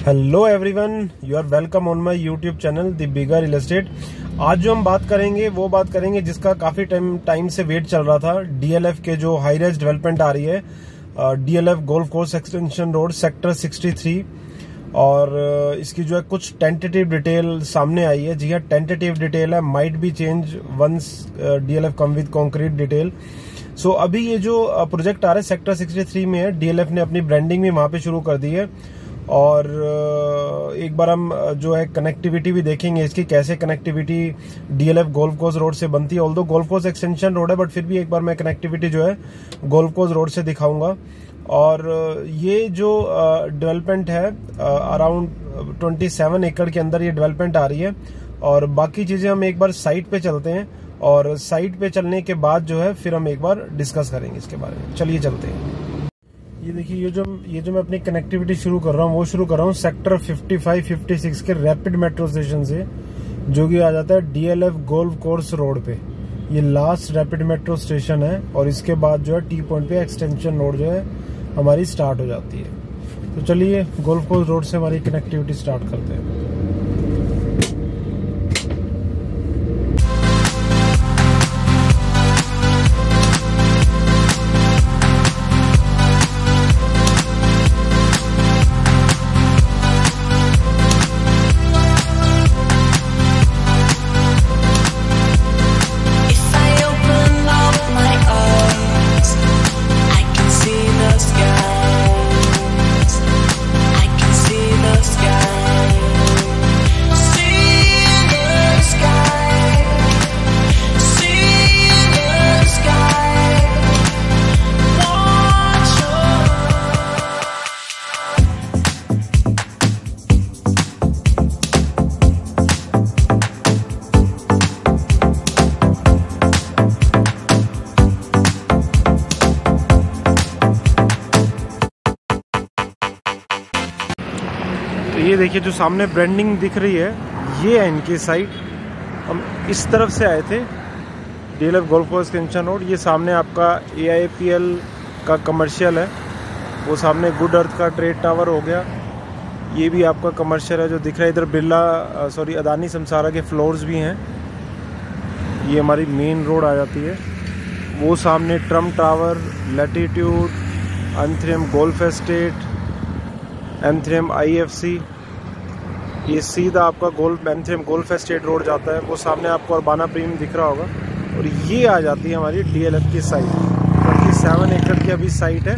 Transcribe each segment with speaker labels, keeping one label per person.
Speaker 1: Hello everyone, you are welcome on my YouTube channel the bigger real estate. आज जो हम बात करेंगे जिसका काफी टाइम से वेट चल रहा था। डीएलएफ के जो हाई राइज डेवलपमेंट आ रही है, DLF golf course extension road sector 63, और इसकी जो है कुछ टेंटेटिव डिटेल सामने आई है। जी हाँ, टेंटेटिव डिटेल है, might be change once DLF come with concrete detail. So अभी ये जो प्रोजेक्ट आ रहा है सेक्टर 63 में है, डीएलएफ ने अपनी ब्रांडिंग भी वहां पे शुरू कर दी है। और एक बार हम जो है कनेक्टिविटी भी देखेंगे इसकी, कैसे connectivity DLF golf course road से बनती है। Although golf course extension road है, बट फिर भी एक बार मैं कनेक्टिविटी जो है गोल्फ कोर्स रोड से दिखाऊंगा। और ये जो डेवलपमेंट है अराउंड 27 एकड़ के अंदर ये डेवलपमेंट आ रही है। और बाकी चीजें हम एक बार साइट पे चलते हैं, और साइट पे चलने के बाद जो है फिर हम एक बार डिस्कस करेंगे इसके बारे में। चलिए चलते हैं। ये देखिए, ये जो मैं अपनी कनेक्टिविटी शुरू कर रहा हूँ, वो शुरू कर रहा हूँ सेक्टर 55-56 के रैपिड मेट्रो स्टेशन से, जो कि आ जाता है डीएलएफ गोल्फ कोर्स रोड पे। ये लास्ट रैपिड मेट्रो स्टेशन है, और इसके बाद जो है टी पॉइंट पे एक्सटेंशन रोड जो है हमारी स्टार्ट हो जाती है। तो चलिए गोल्फ कोर्स रोड से हमारी कनेक्टिविटी स्टार्ट करते हैं। ये देखिए, जो सामने ब्रांडिंग दिख रही है, ये है इनकी साइट। हम इस तरफ से आए थे, DLF golf course extension road. ये सामने आपका एआईपीएल का कमर्शियल है, वो सामने गुड अर्थ का ट्रेड टावर हो गया। ये भी आपका कमर्शियल है जो दिख रहा है। इधर अदानी समसारा के फ्लोर्स भी हैं। ये हमारी मेन रोड आ जाती है। वो सामने Trump tower, latitude, Anthurium golf estate, Anthurium IFC. ये सीधा आपका एंथ्रियम गोल्फ एस्टेट रोड जाता है। वो सामने आपको अरबाना प्रीमियम दिख रहा होगा। और ये आ जाती है हमारी डीएलएफ की साइट। 27 एकड़ की अभी साइट है,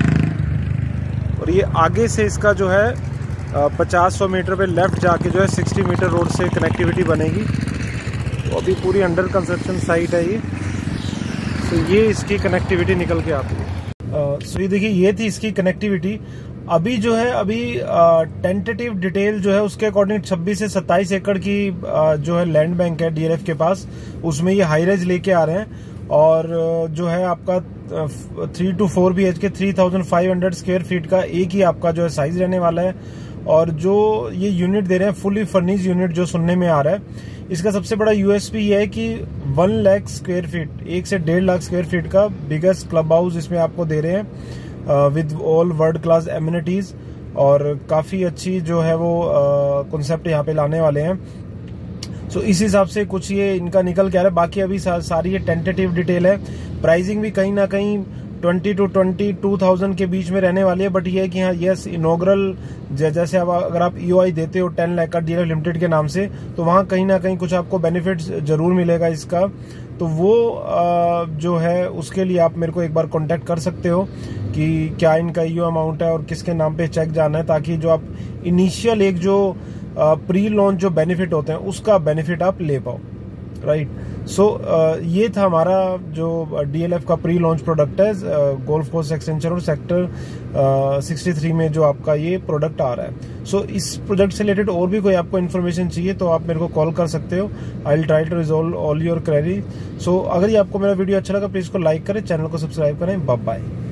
Speaker 1: और ये आगे से इसका जो है 50-100 मीटर पे लेफ्ट जाके जो है 60 मीटर रोड से कनेक्टिविटी बनेगी। तो अभी पूरी अंडर कंस्ट्रक्शन साइट है ये। तो ये इसकी कनेक्टिविटी निकल के आती है। सो ये देखिए, ये थी इसकी कनेक्टिविटी। अभी जो है टेंटेटिव डिटेल जो है उसके अकॉर्डिंग 26 से 27 एकड़ की जो है लैंड बैंक है डीएलएफ के पास, उसमें ये हाई राइज लेके आ रहे हैं। और जो है आपका 3 to 4 BHK 3500 स्क्वायर फीट का एक ही आपका जो है साइज रहने वाला है। और जो ये यूनिट दे रहे हैं, फुली फर्निश्ड यूनिट जो सुनने में आ रहा है, इसका सबसे बड़ा यूएसपी ये है कि 1 लाख स्क्वायर फीट, 1 से 1.5 लाख स्क्वायर फीट का बिगेस्ट क्लब हाउस इसमें आपको दे रहे हैं, with all world class amenities. और काफी अच्छी जो है वो कॉन्सेप्ट यहाँ पे लाने वाले हैं। सो इस हिसाब से कुछ ये इनका निकल के आ रहा है। बाकी अभी सारी ये टेंटेटिव डिटेल है। प्राइसिंग भी कहीं ना कहीं 20 to 22,000 के बीच में रहने वाली है। बट ये है कि हाँ, यस, इनॉग्रल जैसे अब अगर आप ईओआई देते हो 10 लाख का डीएलएफ लिमिटेड के नाम से, तो वहाँ कहीं ना कहीं कुछ आपको बेनिफिट जरूर मिलेगा इसका। तो वो जो है उसके लिए आप मेरे को एक बार कांटेक्ट कर सकते हो कि क्या इनका ईओ अमाउंट है और किसके नाम पे चेक जाना है, ताकि जो आप इनिशियल एक जो प्री लॉन्च जो बेनिफिट होते हैं उसका बेनिफिट आप ले पाओ। राइट। सो ये था हमारा जो डीएलएफ का प्री लॉन्च प्रोडक्ट है, गोल्फ कोर्स एक्सटेंशन और सेक्टर 63 में जो आपका ये प्रोडक्ट आ रहा है। सो इस प्रोजेक्ट से रिलेटेड और भी कोई आपको इन्फॉर्मेशन चाहिए तो आप मेरे को कॉल कर सकते हो। I will try to resolve all your query. So अगर ये आपको मेरा वीडियो अच्छा लगा, प्लीज को लाइक करें, चैनल को सब्सक्राइब करें। Bye bye.